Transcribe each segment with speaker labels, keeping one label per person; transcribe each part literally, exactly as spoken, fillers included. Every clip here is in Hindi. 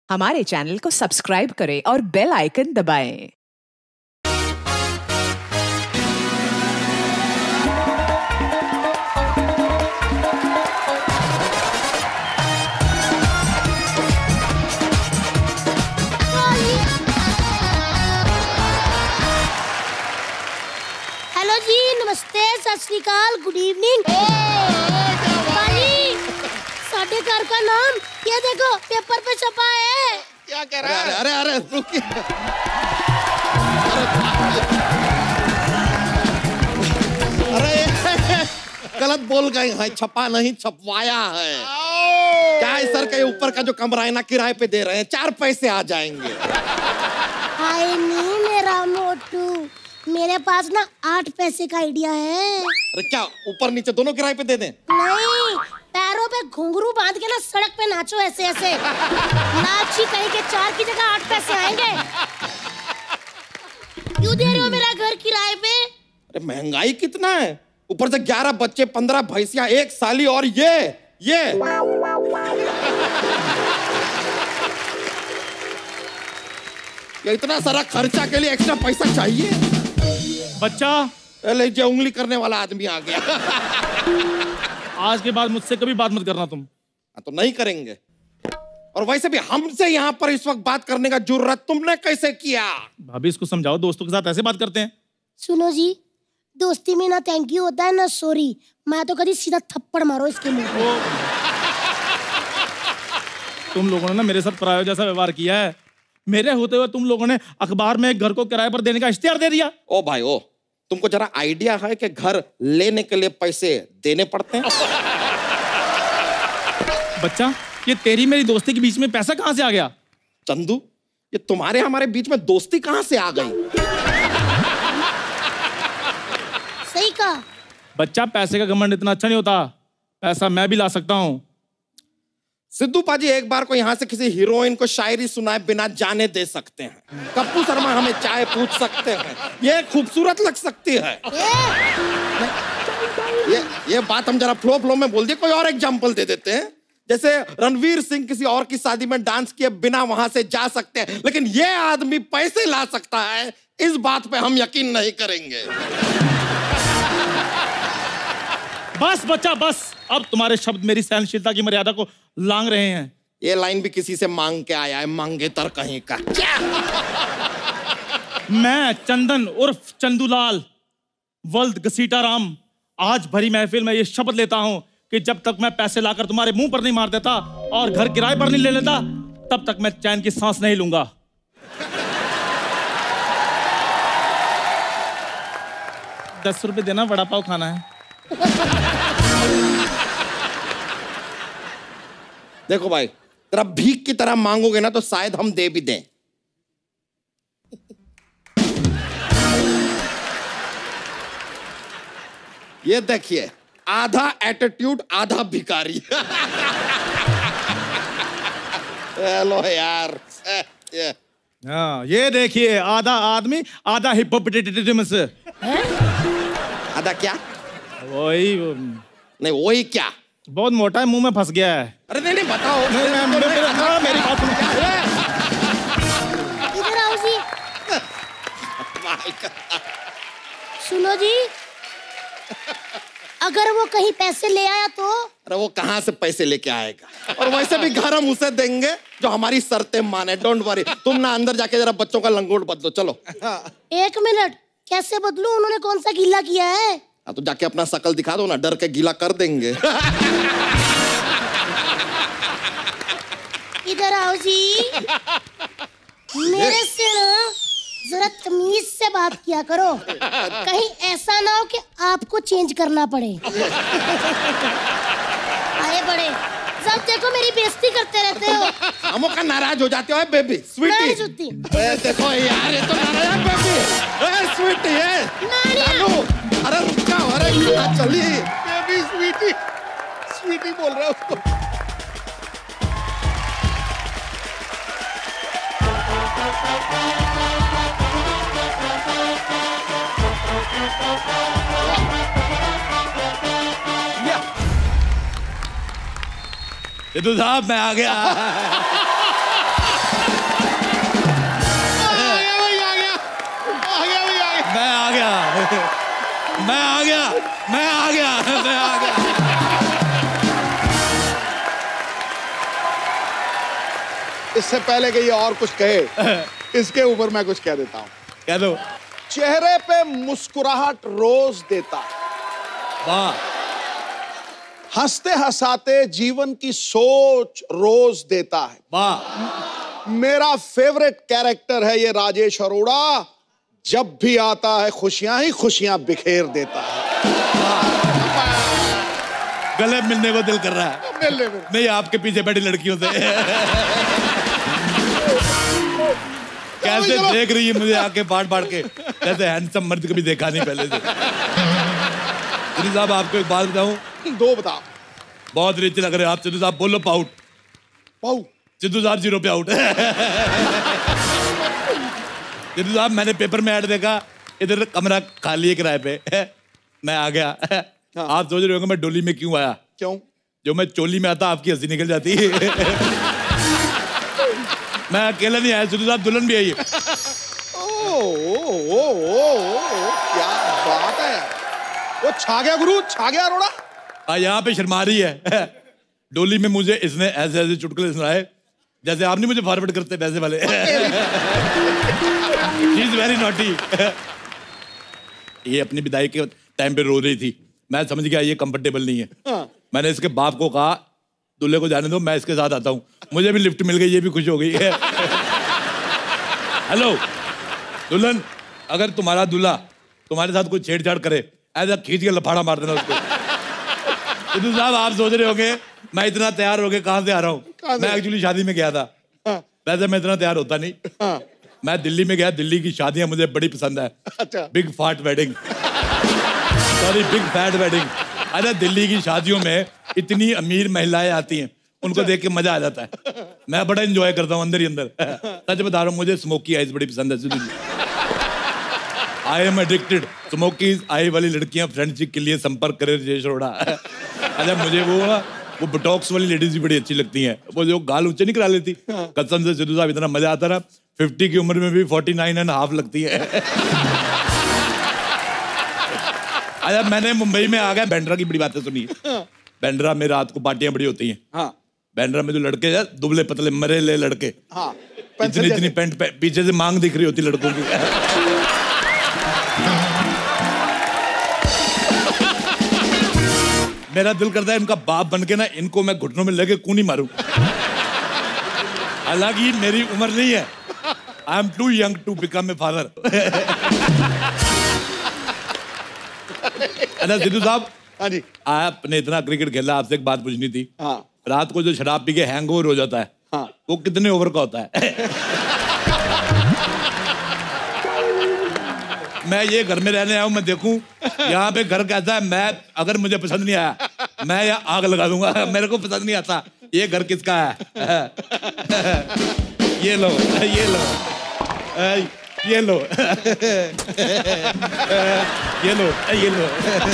Speaker 1: हमारे चैनल को सब्सक्राइब करें और बेल आइकन दबाएं।
Speaker 2: हेलो जी, नमस्ते, सत श्री अकाल, गुड इवनिंग। साढ़े घर का नाम ये देखो पेपर पे छपा है।
Speaker 3: क्या कह रहा है? अरे अरे अरे रुकिए। अरे गलत बोल गए हैं, छपा नहीं छपवाया है। क्या है सर के ऊपर का जो कमरा है ना किराए पे दे रहे हैं, चार पैसे आ जाएंगे।
Speaker 2: हाय नहीं मेरा मोटू, मेरे पास ना आठ पैसे का आइडिया है।
Speaker 3: अरे क्या ऊपर नीचे दोनों किराए पे दे दें?
Speaker 2: नहीं, पैरों पे घुंघरू बांध के ना सड़क पे नाचो ऐसे ऐसे। नाची कहीं के चार की जगह आठ पैसे आएंगे। क्यों दे रहे हो मेरा घर किराए पे?
Speaker 3: अरे महंगाई कितना है, ऊपर से ग्यारह बच्चे, पंद्रह भैंसियां, एक साली और ये ये ये इतना सारा खर्चा के लिए एक्स्ट्रा पैसा चाहिए।
Speaker 4: बच्चा
Speaker 3: लीजिए, उंगली करने वाला आदमी आ गया।
Speaker 4: आज के बाद मुझसे कभी बात मत करना तुम।
Speaker 3: तो नहीं करेंगे, और वैसे भी हमसे यहाँ पर इस वक्त बात करने का जुर्रत तुमने कैसे किया?
Speaker 4: भाभी इसको समझाओ, दोस्तों के साथ ऐसे बात करते हैं?
Speaker 2: सुनो जी, दोस्ती में ना थैंक यू होता है ना सॉरी। मैं तो कभी सीधा थप्पड़ मारो इसके मुंह पे।
Speaker 4: तुम लोगों ने ना मेरे साथ पराये जैसा व्यवहार किया है। मेरे होते हुए तुम लोगों ने अखबार में एक घर को किराए पर देने का इश्तिहार दे दिया।
Speaker 3: ओ भाई ओ, तुमको जरा आइडिया है कि घर लेने के लिए पैसे देने पड़ते हैं?
Speaker 4: बच्चा, ये तेरी मेरी दोस्ती के बीच में पैसा कहां से आ गया?
Speaker 3: चंदू, ये तुम्हारे हमारे बीच में दोस्ती कहां से आ गई?
Speaker 2: सही कहा
Speaker 4: बच्चा, पैसे का घमंड इतना अच्छा नहीं होता। पैसा मैं भी ला सकता हूँ।
Speaker 3: सिद्धू पाजी एक बार को यहाँ से किसी हीरोइन को शायरी सुनाए बिना जाने दे सकते हैं। कप्पू शर्मा हमें चाय पूछ सकते हैं, ये खूबसूरत लग सकती है। ये ये बात हम जरा फ्लो फ्लो में बोल दिए, कोई और एग्जांपल दे देते हैं। जैसे रणवीर सिंह किसी और की शादी में डांस किए बिना वहां से जा सकते हैं, लेकिन ये आदमी पैसे ला सकता है, इस बात पे हम यकीन नहीं करेंगे।
Speaker 4: बस बच्चा बस, अब तुम्हारे शब्द मेरी सहनशीलता की मर्यादा को लांघ रहे हैं।
Speaker 3: ये लाइन भी किसी से मांग के आया है, मांगेतर कहीं का। क्या?
Speaker 4: मैं चंदन उर्फ चंदूलाल वल्द घसीटा राम आज भरी महफिल में ये शपथ लेता हूं कि जब तक मैं पैसे लाकर तुम्हारे मुंह पर नहीं मार देता और घर किराए पर नहीं ले लेता, तब तक मैं चैन की सांस नहीं लूंगा। दस रुपए देना, वड़ा पाव खाना है।
Speaker 3: देखो भाई, तेरा भीख की तरह मांगोगे ना तो शायद हम दे भी दें। ये देखिए, आधा एटीट्यूड आधा भिखारी। हेलो यार। ये
Speaker 4: हाँ, ये देखिए, आधा आदमी आधा हिप्पोपोटेटस।
Speaker 3: आधा क्या?
Speaker 4: वही
Speaker 3: नहीं, वही क्या?
Speaker 4: बहुत मोटा है, मुंह में फंस गया है।
Speaker 3: अरे नहीं नहीं बताओ।
Speaker 4: नहीं, मैं, मैं, मेरे, हाँ, मेरी बात सुनो।
Speaker 2: इधर आओ जी। सुनो जी, अगर वो कहीं पैसे ले आया तो?
Speaker 3: अरे वो कहाँ से पैसे लेके आएगा, और वैसे भी घर हम उसे देंगे जो हमारी शर्तें माने। डोंट वरी, तुम ना अंदर जाके जरा बच्चों का लंगोट बदलो। चलो।
Speaker 2: एक मिनट, कैसे बदलूं? उन्होंने कौन सा गीला किया है?
Speaker 3: हाँ तो जाके अपना शकल दिखा दो ना, डर के गीला कर देंगे।
Speaker 2: इधर आओ जी। मेरे से ना जरा तमीज से बात किया करो, कहीं ऐसा ना हो कि आपको चेंज करना पड़े। आए बड़े, सब देखो मेरी बेइज्जती करते रहते हो।
Speaker 3: हमों का नाराज हो जाते हो बेबी स्वीटी। देखो यार, ये तो नाराज है बेबी। स्वीटी है। अरे रुक जाओ, अरे चलिए। बेबी स्वीटी, स्वीटी बोल रहा है उसको।
Speaker 5: सिद्धू साहब मैं आ गया।
Speaker 3: अरे आ गया। इससे पहले कि ये और कुछ कहे, इसके ऊपर मैं कुछ कह देता हूँ।
Speaker 4: कह दो।
Speaker 3: चेहरे पे मुस्कुराहट रोज देता है,
Speaker 4: वाह।
Speaker 3: हंसते हंसाते जीवन की सोच रोज देता है,
Speaker 4: वाह।
Speaker 3: मेरा फेवरेट कैरेक्टर है ये राजेश अरोड़ा, जब भी आता है खुशियां ही खुशियां बिखेर देता है।
Speaker 4: गले मिलने को दिल कर रहा है।
Speaker 3: मिलने में
Speaker 4: नहीं, आपके पीछे बैठी लड़कियों से। कैसे देख रही है मुझे आके बांट बांट के, कैसे हैंडसम मर्द कभी देखा नहीं पहले से। सिद्धू साहब आपको एक बात बताऊं?
Speaker 3: दो बता।
Speaker 4: बहुत रिच लग रहे हैं आप सिद्धू साहब। बोलो पाउट।
Speaker 3: पाउ।
Speaker 4: सिद्धू साहब जीरो पे आउट। सिद्धू साहब मैंने पेपर में ऐड देखा, इधर कमरा खाली है किराए पे, मैं आ गया। हाँ। आप सोच रहे होंगे मैं डोली में क्यों आया?
Speaker 3: क्यों?
Speaker 4: जो मैं चोली में आता आपकी हंसी निकल जाती। मैं अकेला नहीं आया सिद्धू साहब, दुल्हन भी आई है।
Speaker 3: ओ, ओ, ओ, ओ, ओ, क्या बात है। वो छा गया गुरु, छा गया अरोड़ा।
Speaker 4: हाँ, यहाँ पे शर्मा रही है। डोली में मुझे इसने ऐसे ऐसे चुटकुले सुनाए जैसे आप नहीं मुझे फॉरवर्ड करते वैसे वाले। She is very naughty। ये अपनी विदाई के टाइम पे रो रही थी, मैं समझ गया ये कंफर्टेबल नहीं है। हाँ। मैंने इसके बाप को कहा दूल्हे को जाने दो, मैं इसके साथ आता हूँ। मुझे भी लिफ्ट मिल गई, ये भी खुश हो गई। हेलो दुल्हन, अगर तुम्हारा दूल्हा तुम्हारे साथ कोई छेड़छाड़ करे, ऐसा खींच के लफाड़ा मार देना उसको। सिद्धू साहब आप सोच रहे होंगे मैं इतना तैयार हो गया कहाँ से आ रहा हूँ? मैं एक्चुअली शादी में गया था। हाँ। वैसे मैं इतना तैयार होता नहीं। हाँ। मैं दिल्ली में गया, दिल्ली की शादियां मुझे बड़ी पसंद है। अच्छा। Big fat wedding, sorry big fat wedding. अरे दिल्ली की शादियों में इतनी अमीर महिलाएं आती हैं, उनको देख के मजा आ जाता है। मैं बड़ा एंजॉय करता हूँ अंदर ही अंदर। सच बता रहा हूँ, मुझे स्मोकी आइज बड़ी पसंद है Sidhu ji. I am addicted. Smoky eye वाली लड़कियां फ्रेंडशिप के लिए संपर्क करे राजेश अरोड़ा। अच्छा मुझे वो वो बोटॉक्स वाली लेडीज भी बड़ी अच्छी लगती हैं, वो जो गाल ऊंचे नहीं करा लेती। कसम से सिद्धू साहब इतना मजा आता रहा, फिफ्टी की उम्र में भी फोर्टी नाइन एंड हाफ लगती है। अच्छा मैंने मुंबई में आ गया, बैंड्रा की बड़ी बातें सुनी। बैंड्रा में रात को पार्टियां बड़ी होती हैं। हाँ। बैंड्रा में जो लड़के हैं दुबले पतले मरे ले लड़के, हाँ। इतनी इतनी पैंट पीछे से मांग दिख रही होती लड़कों की। मेरा दिल करता है इनका बाप बन के ना इनको मैं घुटनों में लेके कूनी मारूं। हालांकि मेरी उम्र नहीं है, I am too young to become a father. अच्छा सिद्धू साहब, हाँ जी, आपने इतना क्रिकेट खेला, आपसे एक बात पूछनी थी। हाँ। रात को जो शराब पी के हैंगओवर हो जाता है, हाँ। वो कितने ओवर का होता है? मैं ये घर में रहने आया हूं, मैं देखूं यहाँ पे घर कैसा है। मैं अगर मुझे पसंद नहीं आया मैं यहाँ आग लगा दूंगा। मेरे को पसंद नहीं आता ये घर किसका है। ये लो ये लो ये लो ये लो ये लो।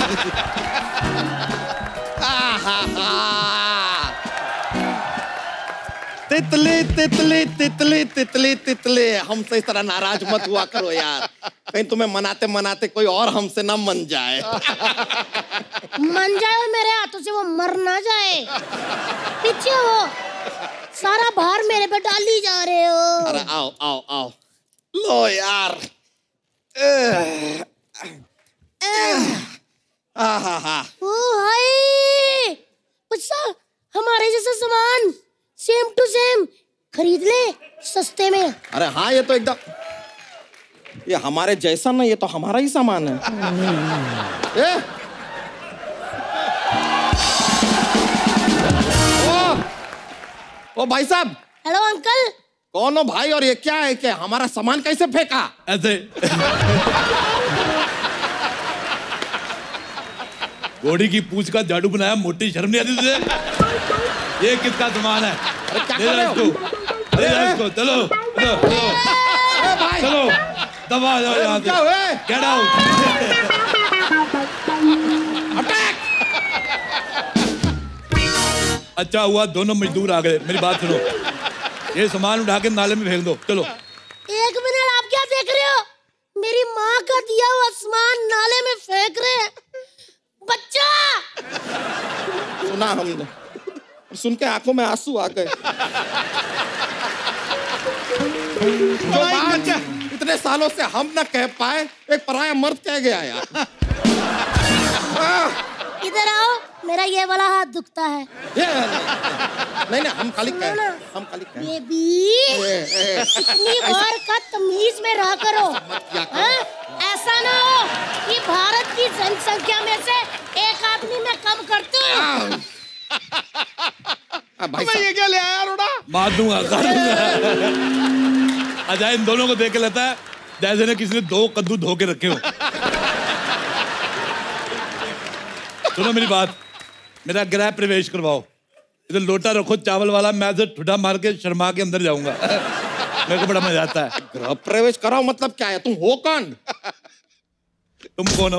Speaker 3: तितली तितली तितली तितली तितली, हमसे इस तरह नाराज मत हुआ करो यार, कहीं तुम्हें मनाते मनाते कोई और हमसे ना मन जाए।
Speaker 2: मन जाए मेरे हाथों से, वो मर ना जाए। पीछे हो, सारा भार मेरे पे डाली जा रहे हो।
Speaker 3: अरे आओ आओ आओ, लो यार।
Speaker 2: ओ हाय, अच्छा हमारे जैसा सामान सेम टू सेम खरीद ले सस्ते में।
Speaker 3: अरे हाँ, ये तो एकदम, ये हमारे जैसा ना, ये तो हमारा ही सामान है। ए? ओ, ओ भाई साहब।
Speaker 2: Hello uncle.
Speaker 3: कौन हो भाई, और ये क्या है कि हमारा सामान कैसे फेंका?
Speaker 4: ऐसे घोड़ी की पूंछ का झाड़ू बनाया, मोटी शर्म नहीं आती तुझे? ये किसका सामान है?
Speaker 3: अरे क्या कर रहे हो?
Speaker 4: अरे इसको चलो चलो चलो दबा जाओ यहाँ से। Get out.
Speaker 3: अटैक।
Speaker 4: अच्छा हुआ दोनों मजदूर आ गए। मेरी बात सुनो, ये सामान उठा के नाले में फेंक दो। चलो
Speaker 2: एक मिनट, आप क्या देख रहे हो? मेरी माँ का दिया हुआ सामान नाले में फेंक रहे हैं। बच्चा।
Speaker 3: सुना हमने, सुन के आंखों में आंसू आ गए। जो बात इतने सालों से हम न कह पाए, एक पराया मर्द कह गया यार।
Speaker 2: इधर आओ, मेरा ये वाला हाथ दुखता है।
Speaker 3: ये नहीं नहीं, हम खाली कह, हम खाली कह।
Speaker 2: बेबी, इतनी बार का तमीज में रहा करो। हाँ? ऐसा ना हो कि भारत की जनसंख्या में से एक आदमी मैं कम कर दूं।
Speaker 3: भाई ये क्या ले आया रोड़ा?
Speaker 4: मार दूंगा, कर दूंगा। अजय इन दोनों को देख के लगता है जैसे ने किसी ने दो कद्दू धो के रखे हो। सुनो मेरी बात, मेरा गृह प्रवेश करवाओ। इधर लोटा रखो चावल वाला, मैं इधर ठुड्डा मार के शर्मा के अंदर जाऊंगा। मेरे को बड़ा मजा आता है।
Speaker 3: गृह प्रवेश कराओ मतलब क्या है? तुम हो कौन?
Speaker 4: तुम कौन हो?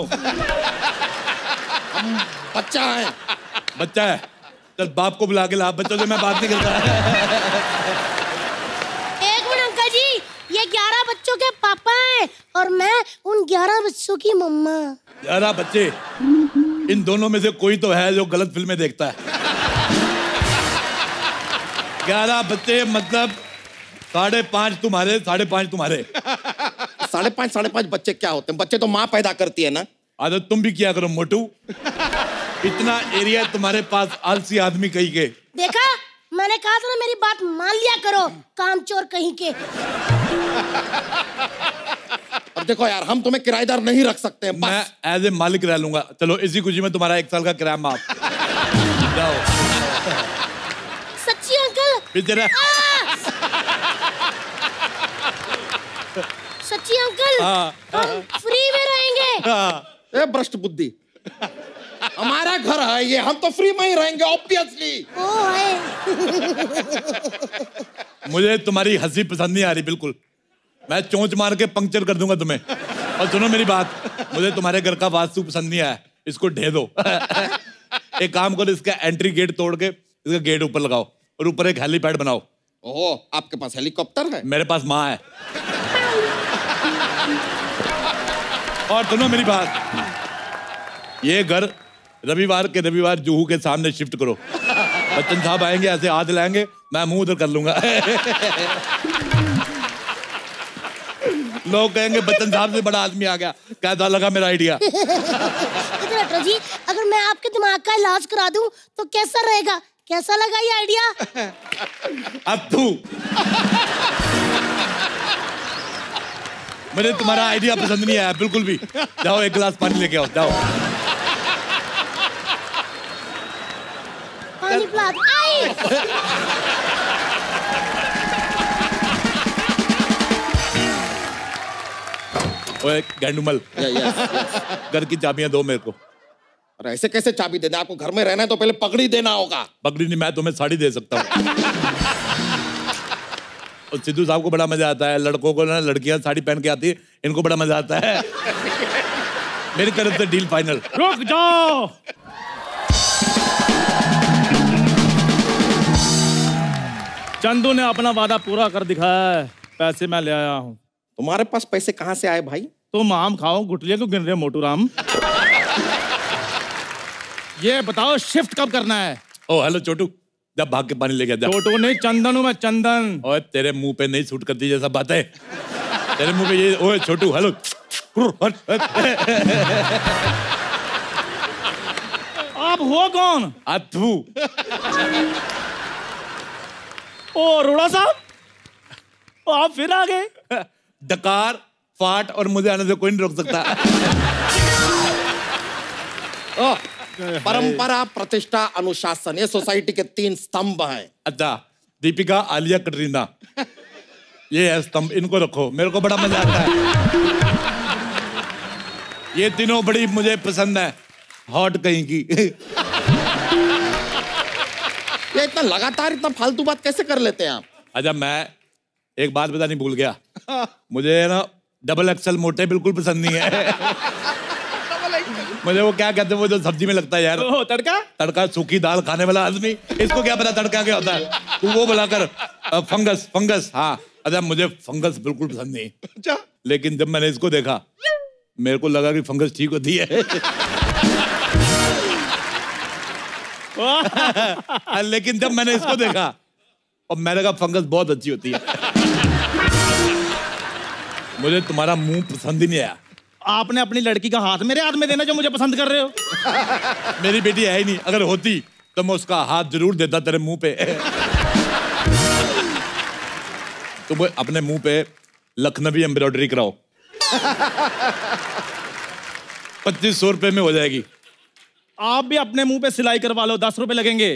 Speaker 3: हम बच्चा है।
Speaker 4: बच्चा है? चल बाप को बुला के ला, बच्चों से मैं बात नहीं करता।
Speaker 2: एक मिनट अंकल जी, ये ग्यारह बच्चों के पापा हैं और मैं उन ग्यारह बच्चों की मम्मा।
Speaker 4: ग्यारह बच्चे? इन दोनों में से कोई तो है जो गलत फिल्में देखता है। ग्यारह बच्चे मतलब साढ़े पांच तुम्हारे, साढ़े पांच तुम्हारे।
Speaker 3: साढ़े पांच साढ़े पांच बच्चे क्या होते हैं? बच्चे तो माँ पैदा करती है ना।
Speaker 4: आदत तुम भी किया करो मोटू। इतना एरिया तुम्हारे पास, आलसी आदमी कहीं के।
Speaker 2: देखा, मैंने कहा था ना, मेरी बात मान लिया करो, कामचोर कहीं के।
Speaker 3: अब देखो यार, हम तुम्हें किराएदार नहीं रख सकते हैं।
Speaker 4: मैं एज ए मालिक रह लूंगा। चलो इसी खुशी में तुम्हारा एक साल का किराया माफ। जाओ।
Speaker 2: सच्ची अंकल?
Speaker 4: तेरा
Speaker 2: सच्ची अंकल?
Speaker 4: हाँ।
Speaker 2: हम फ्री में रहेंगे।
Speaker 4: हाँ।
Speaker 3: ए भ्रष्ट बुद्धि, हमारा घर है ये, हम तो फ्री में ही रहेंगे ऑब्वियसली।
Speaker 2: ओ है।
Speaker 4: मुझे तुम्हारी हंसी पसंद नहीं आ रही बिल्कुल। मैं चोंच मार के पंक्चर कर दूंगा तुम्हें। और सुनो मेरी बात, मुझे तुम्हारे घर का वास्तु पसंद नहीं आया, इसको ढे दो। एक काम करो, इसका एंट्री गेट तोड़ के इसका गेट ऊपर लगाओ और ऊपर एक हेलीपैड बनाओ।
Speaker 3: ओह, आपके पास हेलीकॉप्टर है?
Speaker 4: मेरे पास माँ है। और सुनो मेरी बात, ये घर रविवार के रविवार जुहू के सामने शिफ्ट करो। बच्चन साहब आएंगे, ऐसे हाथ लाएंगे, मैं मुंह उधर कर लूंगा। लोग कहेंगे बच्चन साहब से बड़ा आदमी आ गया। कैसा लगा मेरा आइडिया?
Speaker 2: इधर हटो जी, अगर मैं आपके दिमाग का इलाज करा दूं तो कैसा रहेगा? कैसा लगा ये आइडिया?
Speaker 4: अब तू मुझे तुम्हारा आइडिया पसंद नहीं आया बिल्कुल भी। जाओ एक गिलास पानी लेके आओ, जाओ।
Speaker 2: पानी पिला दो। आई!
Speaker 4: ओए गैंडुमल, घर की चाबियां दो मेरे को।
Speaker 3: अरे ऐसे कैसे चाबी देना? आपको घर में रहना है तो पहले पगड़ी देना होगा।
Speaker 4: पगड़ी नहीं, मैं तुम्हें साड़ी दे सकता हूँ। और सिद्धू साहब को बड़ा मजा आता है, लड़कों को ना लड़कियां साड़ी पहन के आती है, इनको बड़ा मजा आता है। मेरी तरफ से डील फाइनल। रुक जाओ। चंदू ने अपना वादा पूरा कर दिखाया है, पैसे मैं ले आया हूँ।
Speaker 3: तुम्हारे पास पैसे कहाँ से आए भाई?
Speaker 4: तुम आम खाओ, गुटलियां क्यों गिन रहे हो मोटू राम? ये बताओ शिफ्ट कब करना है? ओ हेलो छोटू, जब भाग के पानी लेके जा। छोटू नहीं, चंदन हूँ मैं, चंदन। ओए तेरे मुंह पे नहीं सूट करती जैसा बात है। तेरे मुंह पे ये, ओए छोटू हेलो। आप हो कौन? अथू। ओ रोड़ा साहब, आप फिर आ गए। डकार, फाट और मुझे आने से कोई नहीं रोक सकता।
Speaker 3: ओ, परंपरा, प्रतिष्ठा, अनुशासन, ये सोसाइटी के तीन स्तंभ हैं।
Speaker 4: अच्छा, दीपिका, आलिया, कटरीना, ये है स्तंभ, इनको रखो। मेरे को बड़ा मजा आता है। ये तीनों बड़ी मुझे पसंद है। हॉट कहीं की।
Speaker 3: ये इतना लगातार इतना फालतू बात कैसे कर लेते हैं आप?
Speaker 4: अच्छा, मैं एक बात बतानी भूल गया। मुझे ना डबल एक्सल मोटे बिल्कुल पसंद नहीं है। मुझे वो क्या कहते हैं, वो जो सब्जी में लगता है यार, ओ, तड़का। तड़का, सूखी दाल खाने वाला आदमी, इसको क्या पता तड़का क्या होता है? तू वो बुलाकर फंगस, फंगस। हाँ, अच्छा मुझे फंगस बिल्कुल पसंद नहीं। अच्छा, लेकिन जब मैंने इसको देखा मेरे को लगा कि फंगस ठीक होती है।
Speaker 5: लेकिन जब मैंने इसको देखा और मैंने कहा फंगस बहुत अच्छी होती है। मुझे तुम्हारा मुंह पसंद ही नहीं आया।
Speaker 4: आपने अपनी लड़की का हाथ मेरे हाथ में देना जो मुझे पसंद कर रहे हो।
Speaker 5: मेरी बेटी है ही नहीं, अगर होती तो मैं उसका हाथ जरूर देता तेरे मुंह पे। तुम अपने मुंह पे लखनवी एम्ब्रॉयडरी कराओ, पच्चीस सौ रुपए में हो जाएगी।
Speaker 4: आप भी अपने मुंह पे सिलाई करवा लो, दस रुपए लगेंगे।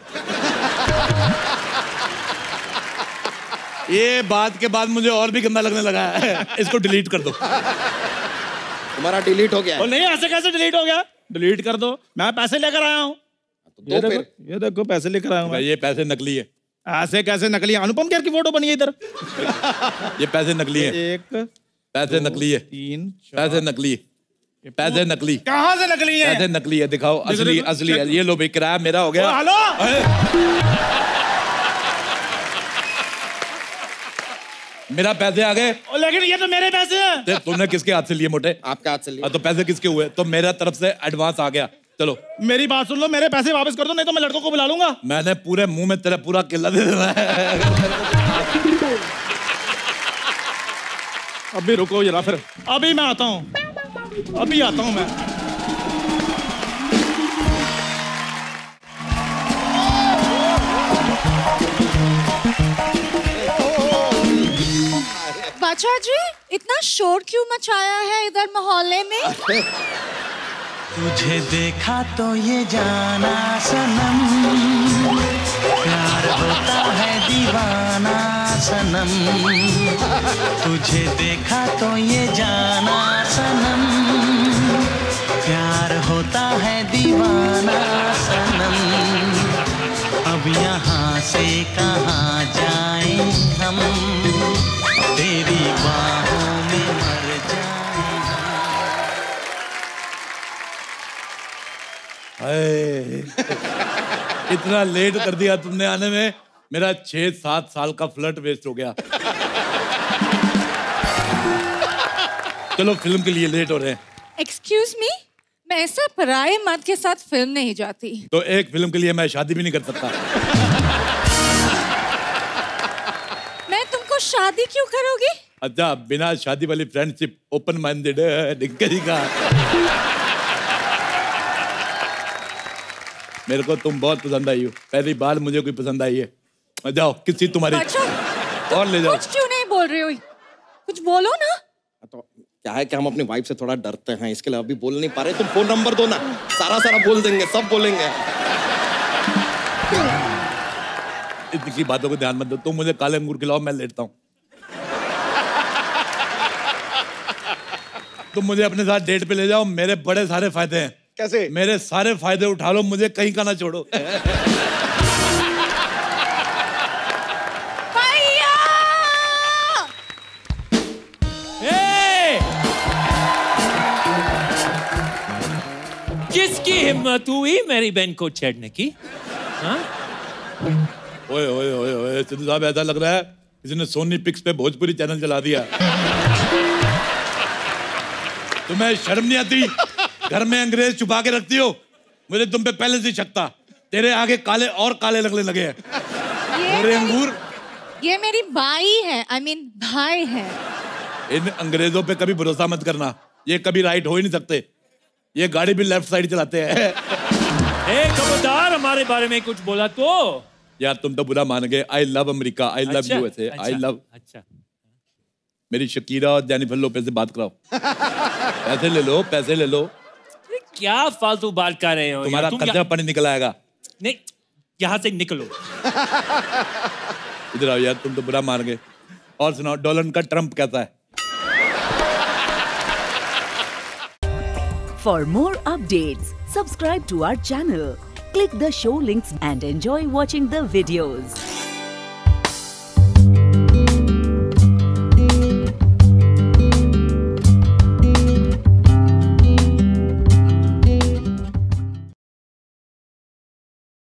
Speaker 5: ये बात के बाद मुझे और भी गंदा लगने लगा है। इसको डिलीट कर दो।
Speaker 3: तुम्हारा डिलीट हो गया है?
Speaker 4: नहीं, ऐसे कैसे डिलीट हो गया? डिलीट कर दो, मैं पैसे लेकर आया हूँ।
Speaker 3: तो ये,
Speaker 4: देखो, ये देखो पैसे लेकर आया हूँ।
Speaker 5: ये पैसे नकली है।
Speaker 4: ऐसे कैसे नकली? अनुपम खेर की फोटो बनी है इधर।
Speaker 5: ये पैसे नकली है।
Speaker 4: एक
Speaker 5: पैसे नकली है।
Speaker 4: तीन
Speaker 5: पैसे नकली है। पैसे नकली।
Speaker 4: कहाँ से नकली है?
Speaker 5: पैसे नकली है, दिखाओ। असली असली है। ये लो भाई, किराया मेरा हो गया।
Speaker 4: हेलो,
Speaker 5: मेरा पैसे आ गए।
Speaker 4: लेकिन ये तो मेरे पैसे हैं।
Speaker 5: तुमने किसके हाथ से लिए मोटे?
Speaker 3: आपके हाथ से लिए।
Speaker 5: तो पैसे किसके हुए? तो मेरा तरफ से एडवांस आ गया। चलो
Speaker 4: मेरी बात सुन लो, मेरे पैसे वापस कर दो, नहीं तो मैं लड़कों को बुला लूंगा।
Speaker 5: मैंने पूरे मुंह में तेरा पूरा किला दे देना है।
Speaker 4: अभी रुको जरा, फिर अभी मैं आता हूँ, अभी आता हूँ मैं।
Speaker 6: बादशाह जी, इतना शोर क्यों मचाया है इधर मोहल्ले में?
Speaker 7: तुझे देखा तो ये जाना सनम, प्यार होता है दीवाना सनम। तुझे देखा तो ये जाना सनम, प्यार होता है दीवाना सनम। अब यहाँ से कहाँ जाएं हम, तेरी बाहों में मर जाएं
Speaker 5: हम। इतना लेट कर दिया तुमने आने में, मेरा छह सात साल का फ्लर्ट वेस्ट हो गया। चलो फिल्म के लिए लेट हो रहे हैं।
Speaker 6: एक्सक्यूज मी, मैं ऐसा पराये मर्द के साथ फिल्म नहीं जाती।
Speaker 5: तो एक फिल्म के लिए मैं शादी भी नहीं कर सकता।
Speaker 6: मैं तुमको शादी क्यों करोगी?
Speaker 5: अच्छा, बिना शादी वाली फ्रेंडशिप ओपन माइंडेड का। मेरे को तुम बहुत पसंद आई हो, पहली बार मुझे कोई पसंद आई है। जाओ किसी तुम्हारी
Speaker 6: अच्छा,
Speaker 5: और ले जाओ।
Speaker 6: कुछ क्यों नहीं बोल रही हो? कुछ बोलो ना।
Speaker 3: तो क्या है कि हम अपनी वाइफ से थोड़ा डरते हैं, इसके लिए अभी बोल नहीं पा रहे। तुम फोन नंबर दो ना, सारा सारा बोल देंगे, सब बोलेंगे।
Speaker 5: इतनी बातों को ध्यान मत दो। तुम मुझे काले अंगूर खिलाओ, मैं लेटता हूँ। तुम मुझे अपने साथ डेट पे ले जाओ, मेरे बड़े सारे फायदे हैं।
Speaker 3: कैसे?
Speaker 5: मेरे सारे फायदे उठा लो, मुझे कहीं का ना छोड़ो।
Speaker 8: किसकी हिम्मत हुई मेरी बहन को छेड़ने की? हाँ?
Speaker 5: ओए ओए ओए ओए सिद्धू साहब, ऐसा लग रहा है किसी ने सोनी पिक्स पे भोजपुरी चैनल चला दिया। तुम्हें शर्म नहीं आती? घर में अंग्रेज छुपा के रखती हो। मुझे तुम पे पहले से शक था, तेरे आगे काले और काले लगने लगे हैं।
Speaker 6: ये
Speaker 5: अंगूर,
Speaker 6: ये मेरी बाई है, आई मीन भाई है।
Speaker 5: इन अंग्रेजों पे कभी भरोसा मत करना, ये कभी राइट हो ही नहीं सकते। ये गाड़ी भी लेफ्ट साइड चलाते हैं।
Speaker 8: ए खबरदार, हमारे बारे में कुछ बोला तो
Speaker 5: यार तुम तो बुरा मान गए। I love America, I love USA, I love.
Speaker 8: अच्छा,
Speaker 5: मेरी शकीरा और जेनिफर लोपेज से बात कराओ। पैसे ले लो, पैसे ले लो।
Speaker 8: क्या फालतू बात कर रहे हो?
Speaker 5: तुम्हारा खर्चा पानी निकल आएगा।
Speaker 8: नहीं, यहाँ से निकलो।
Speaker 5: इधर आओ यार, तुम तो बुरा मान गए। और सुनाओ, डोनाल्ड का ट्रम्प कैसा है?
Speaker 1: For more updates, subscribe to our channel, click the show links and enjoy watching the videos.